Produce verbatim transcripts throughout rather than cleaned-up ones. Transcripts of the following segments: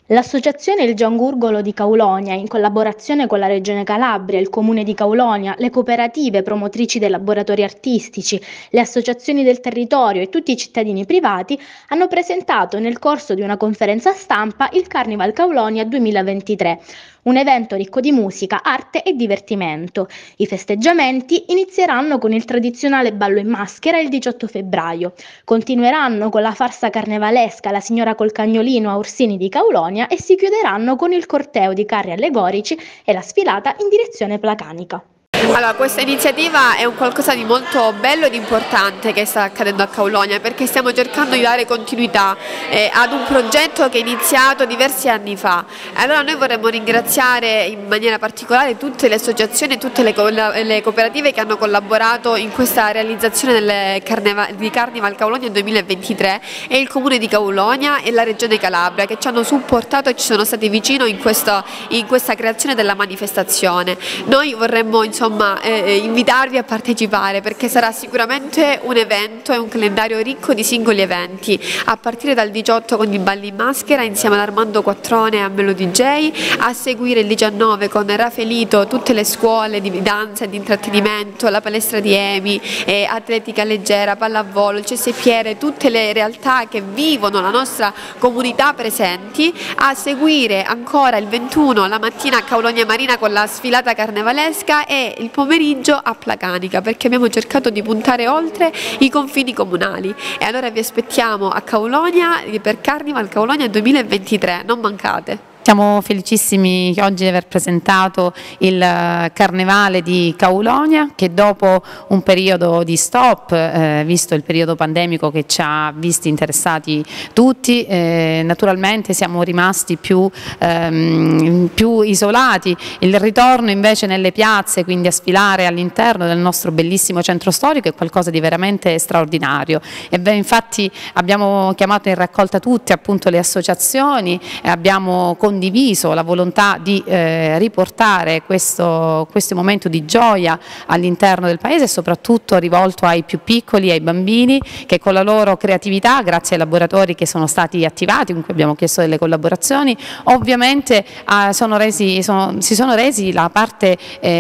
L'associazione Il Giangurgolo di Kaulonia, in collaborazione con la Regione Calabria, il Comune di Kaulonia, le cooperative promotrici dei laboratori artistici, le associazioni del territorio e tutti i cittadini privati, hanno presentato nel corso di una conferenza stampa il Carnival Kaulonia duemilaventitré, un evento ricco di musica, arte e divertimento. I festeggiamenti inizieranno con il tradizionale ballo in maschera il diciotto febbraio, continueranno con la farsa carnevalesca La signora col cagnolino a Orsini di Kaulonia e si chiuderanno con il corteo di carri allegorici e la sfilata in direzione Placanica. Allora, questa iniziativa è un qualcosa di molto bello ed importante che sta accadendo a Kaulonia, perché stiamo cercando di dare continuità eh, ad un progetto che è iniziato diversi anni fa. Allora noi vorremmo ringraziare in maniera particolare tutte le associazioni e tutte le, co le cooperative che hanno collaborato in questa realizzazione del Carneva di Carnival Kaulonia duemilaventitré, e il Comune di Kaulonia e la Regione Calabria, che ci hanno supportato e ci sono stati vicino in, questo, in questa creazione della manifestazione. Noi vorremmo insomma Insomma, eh, invitarvi a partecipare, perché sarà sicuramente un evento e un calendario ricco di singoli eventi, a partire dal diciotto con i balli in maschera insieme ad Armando Quattrone e a Melody J, a seguire il diciannove con Rafelito, tutte le scuole di danza e di intrattenimento, la palestra di Emi, eh, atletica leggera, pallavolo, il C S P R, tutte le realtà che vivono la nostra comunità presenti, a seguire ancora il ventuno la mattina a Kaulonia Marina con la sfilata carnevalesca e il pomeriggio a Placanica, perché abbiamo cercato di puntare oltre i confini comunali. E allora vi aspettiamo a Kaulonia per Carnival Kaulonia duemilaventitré, non mancate. Siamo felicissimi oggi di aver presentato il Carnevale di Kaulonia, che dopo un periodo di stop, eh, visto il periodo pandemico che ci ha visti interessati tutti, eh, naturalmente siamo rimasti più, ehm, più isolati. Il ritorno invece nelle piazze, quindi a sfilare all'interno del nostro bellissimo centro storico, è qualcosa di veramente straordinario. E beh, infatti abbiamo chiamato in raccolta tutte appunto le associazioni, e abbiamo condiviso la volontà di eh, riportare questo, questo momento di gioia all'interno del paese, e soprattutto rivolto ai più piccoli, ai bambini, che con la loro creatività, grazie ai laboratori che sono stati attivati, con cui abbiamo chiesto delle collaborazioni, ovviamente eh, sono resi, sono, si sono resi la parte,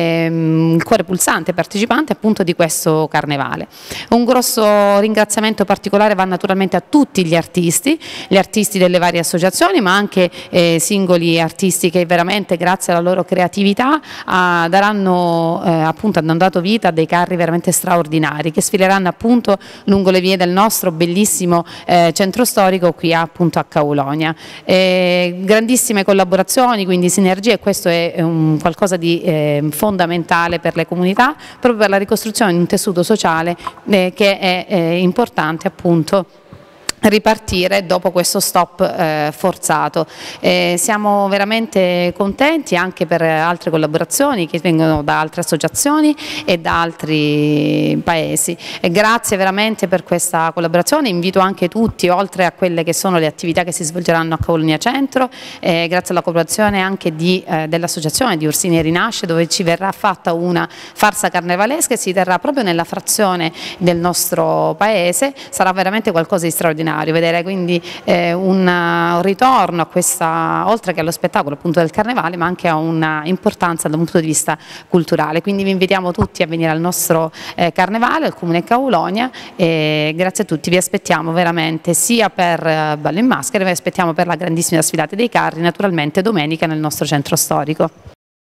ehm, il cuore pulsante, partecipante appunto di questo carnevale. Un grosso ringraziamento particolare va naturalmente a tutti gli artisti, gli artisti delle varie associazioni, ma anche eh, singoli artisti che veramente grazie alla loro creatività ah, daranno eh, appunto hanno dato vita a dei carri veramente straordinari che sfileranno appunto lungo le vie del nostro bellissimo eh, centro storico qui appunto a Kaulonia. Eh, grandissime collaborazioni, quindi sinergie, e questo è un qualcosa di eh, fondamentale per le comunità, proprio per la ricostruzione di un tessuto sociale eh, che è eh, importante appunto ripartire dopo questo stop eh, forzato. Eh, siamo veramente contenti anche per altre collaborazioni che vengono da altre associazioni e da altri paesi. E grazie veramente per questa collaborazione, invito anche tutti, oltre a quelle che sono le attività che si svolgeranno a Kaulonia Centro, eh, grazie alla collaborazione anche eh, dell'associazione di Orsini Rinasce, dove ci verrà fatta una farsa carnevalesca e si terrà proprio nella frazione del nostro paese. Sarà veramente qualcosa di straordinario vedere quindi eh, un, un ritorno a questa, oltre che allo spettacolo appunto del carnevale, ma anche a una importanza dal punto di vista culturale. Quindi vi invitiamo tutti a venire al nostro eh, carnevale al Comune Kaulonia, e grazie a tutti, vi aspettiamo veramente sia per eh, ballo in maschera, vi aspettiamo per la grandissima sfilata dei carri, naturalmente domenica nel nostro centro storico.